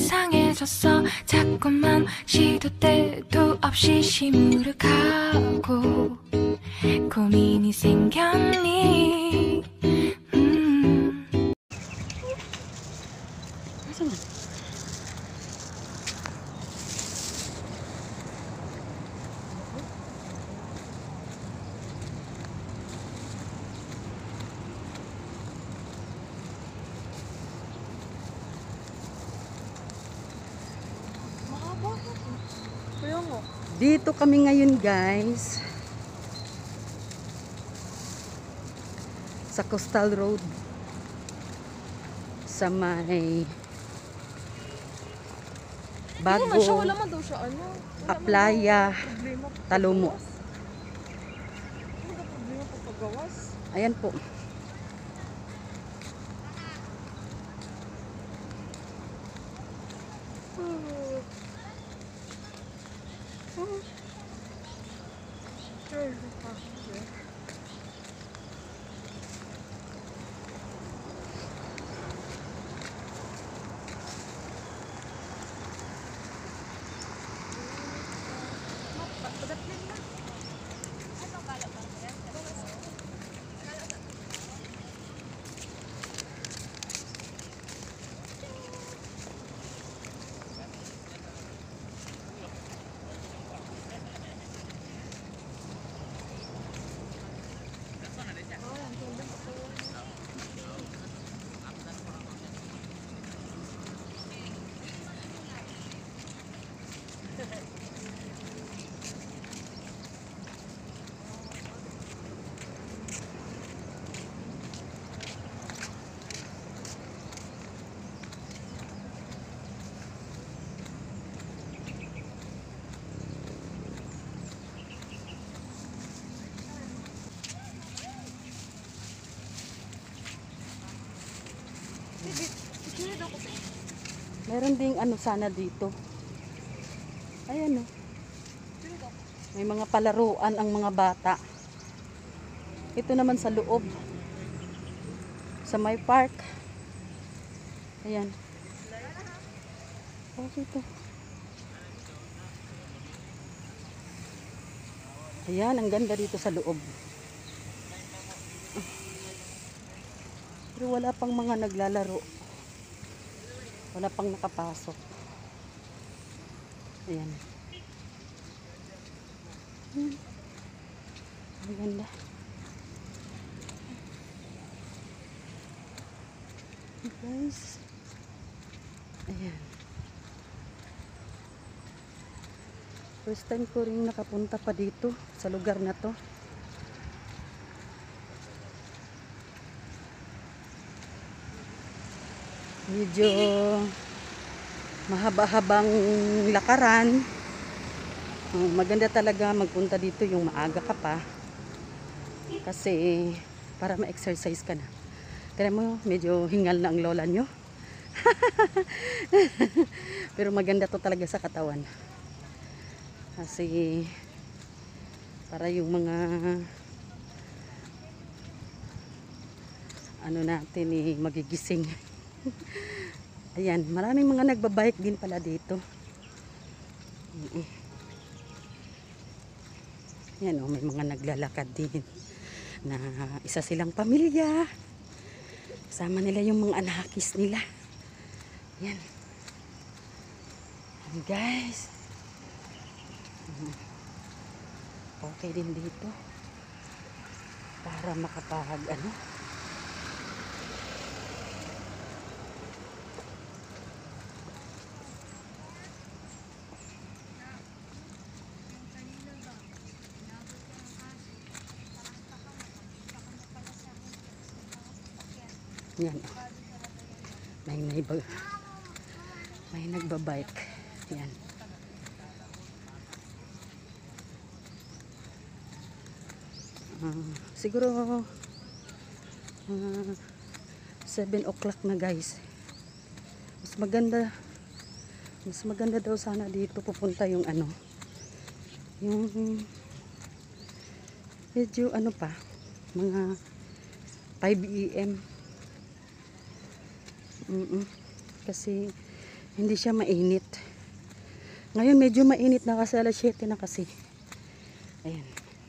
이상해졌어. 자꾸만 시도 때도 없이 시무룩하고 고민이 생겼니. Dito kami ngayon guys sa Coastal Road sa may bago wala man daw siya Aplaya Talomo. Wala problema pagpagawas. Ayan po. Meron ding ano sana dito. Ayan o. May mga palaruan ang mga bata. Ito naman sa loob. Sa may park. Ayan. Oh, ito. Ayan, ang ganda dito sa loob. Pero wala pang mga naglalaro. Wala pang nakapasok. Ayan. Ang ganda. Guys. Ayan. First time ko rin nakapunta pa dito sa lugar na to. Medyo mahaba-habang lakaran. Maganda talaga magpunta dito yung maaga ka pa. Kasi para ma-exercise ka na. Kaya mo, medyo hingal na ang lola nyo. Pero maganda to talaga sa katawan. Kasi para yung mga ano natin magigising. Ayan, maraming mga nagbabike din pala dito. Ayan o, may mga naglalakad din na isa silang pamilya. Kasama nila yung mga anakis nila. Ayan. Ayan guys. Okay din dito. Para makapag ano. Yan. May nagbabike. Yan. Siguro 7 o'clock na guys. Mas maganda daw sana dito pupunta yung ano. Yung medyo ano pa, mga 5 AM. Kasi Hindi siya mainit. Ngayon medyo mainit na kasi alas 7 na kasi. Ayan.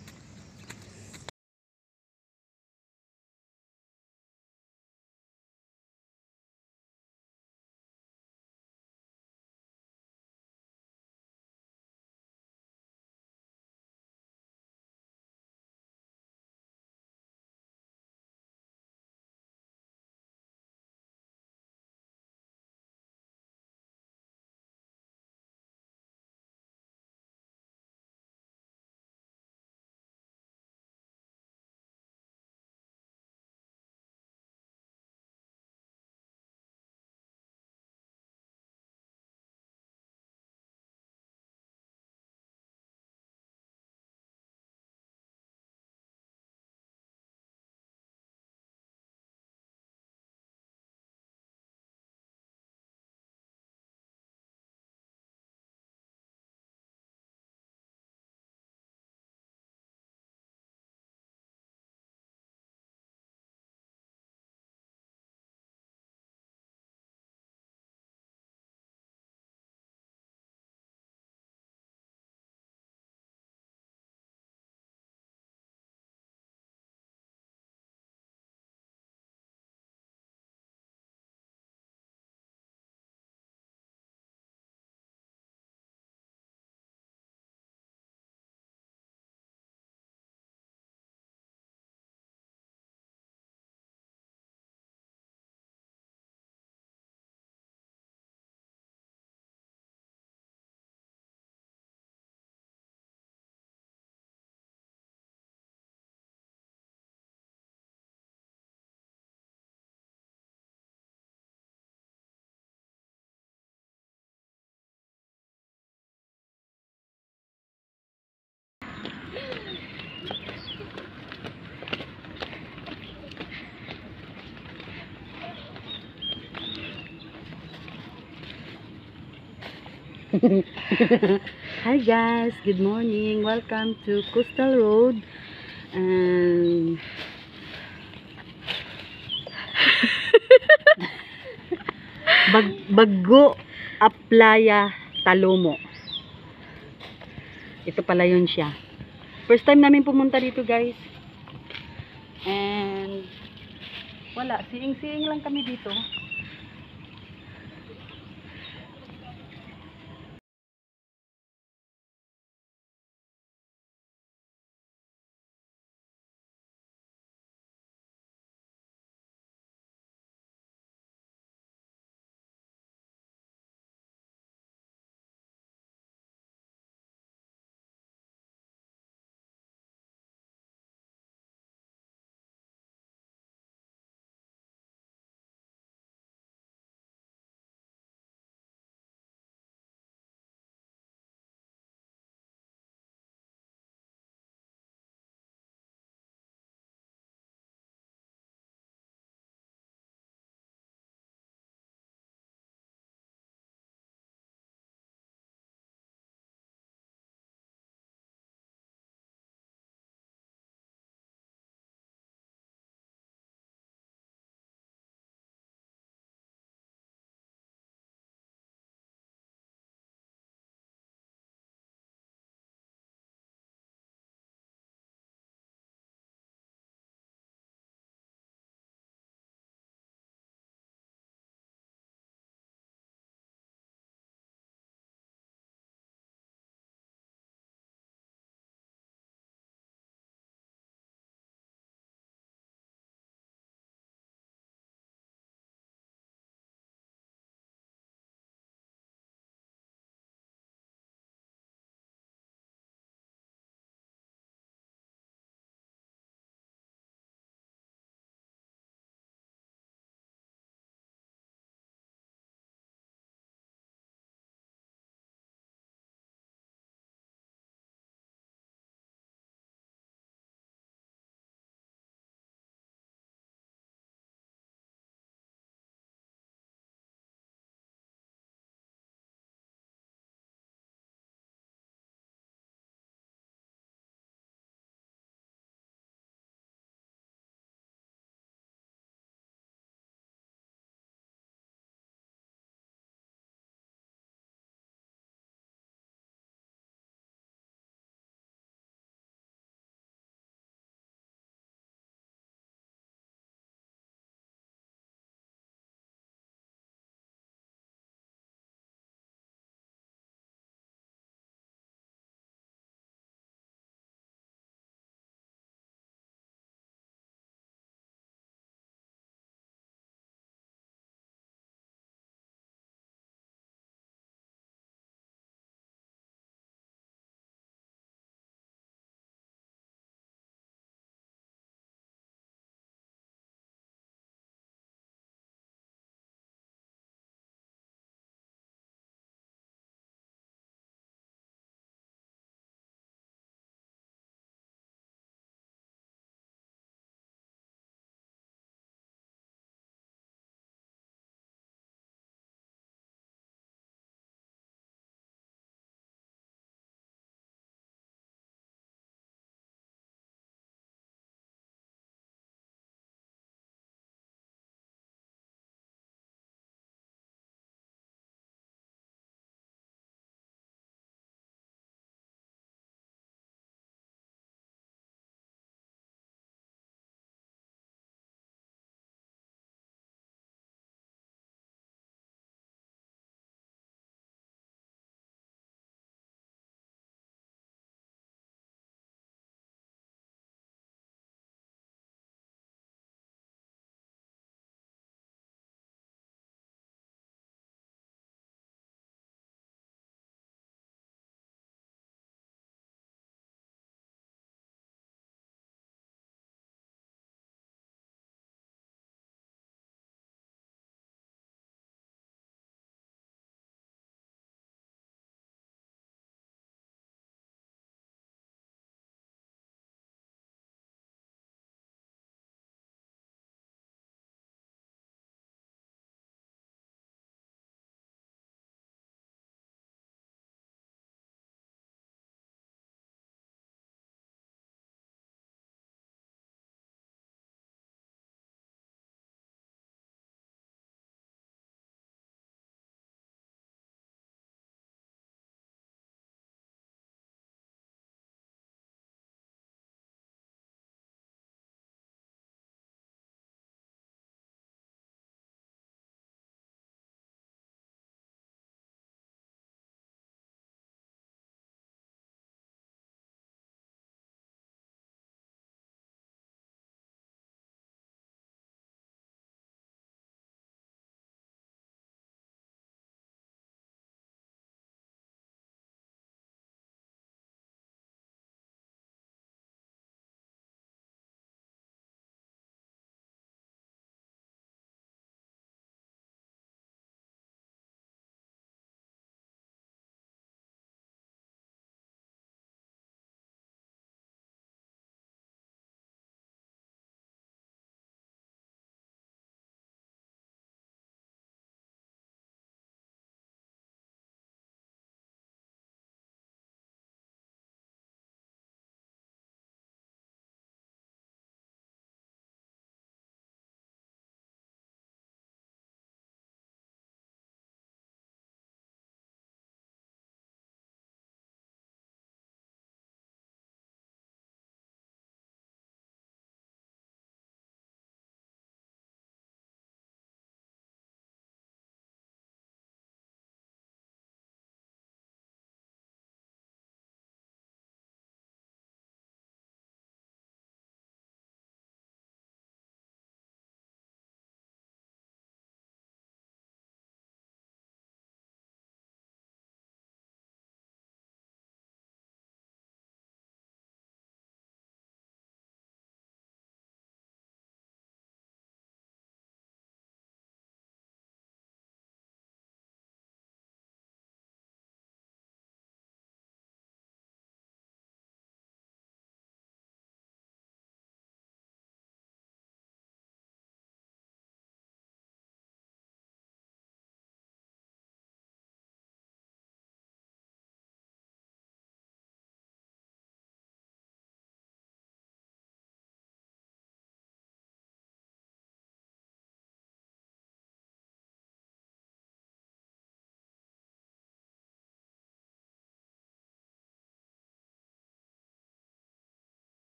Hi guys, good morning. Welcome to Coastal Road and Baggo Aplaya Talomo. Ito pala yun siya. First time namin pumunta dito guys. And wala, siing-siing lang kami dito.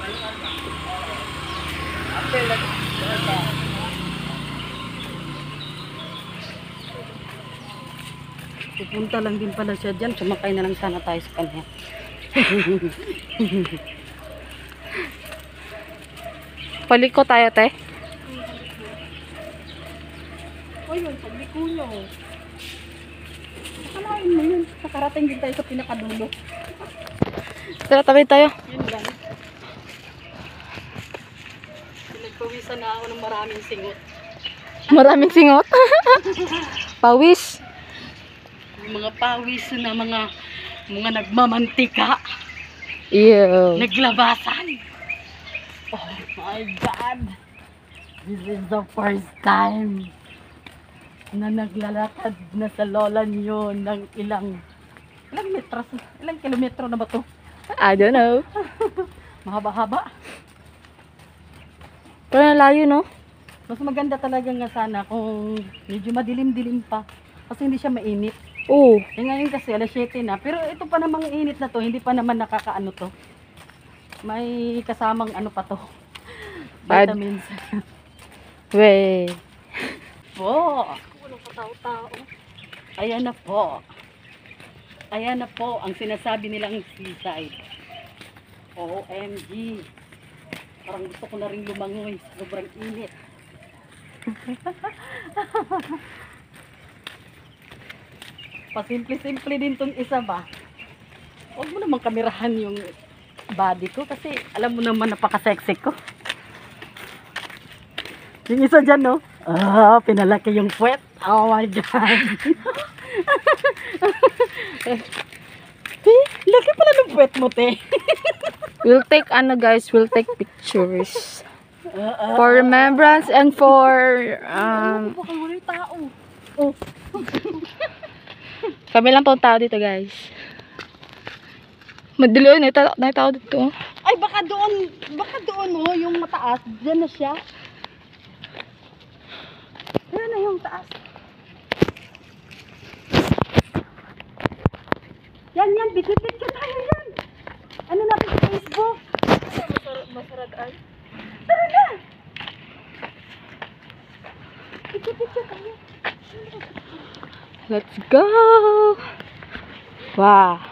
Pupunta lang din pala siya dyan. Sumakay na lang sana tayo sa kanya. Paliko tayo, te. O yun, pagliko nyo. Nakalain mo yun. Nakarating din tayo sa pinakadulo. Tara, tabi tayo. Yun lang. Pinagpawisan na ako ng maraming singot. Maraming singot. Pawis. Yung mga pawis na mga nagmamantika. Ew. Naglabasan. Oh my God. This is the first time na naglalakad na sa lola niyo ng ilang kilometro na ba to? I don't know. Mahaba-haba. Pero nalayo, no? Mas maganda talaga nga sana kung medyo madilim-dilim pa. Kasi hindi siya mainit. Oo. Eh ngayon kasi alas 7 na. Pero ito pa namang init na to. Hindi pa naman nakakaano to. May kasamang ano pa to. Vitamins. Wey. Po. Walang katao-tao. Ayan na po. Ayan na po ang sinasabi nilang seaside. OMG. Parang gusto ko na rin lumangoy. Sobrang init. Pasimple-simple din tong isa ba? Huwag mo naman kamerahan yung body ko kasi alam mo naman napaka-sexy ko. Yung isa dyan, no? Ah, pinalaki yung puwet. Oh my God. Laki pala ng puwet mo, te. We'll take, guys, we'll take pictures. For remembrance and for, Baka wala yung tao. Oh. kami lang pong tao dito, guys. Madilo yun, may tao dito. Ay, baka doon, oh, yung mataas. Diyan na siya. Diyan na yung taas. Yan, bitbit-bit tayo yan. Ano natin sa Facebook? Masaradaan. Tara na! Bitbit tayo. Let's go! Wow!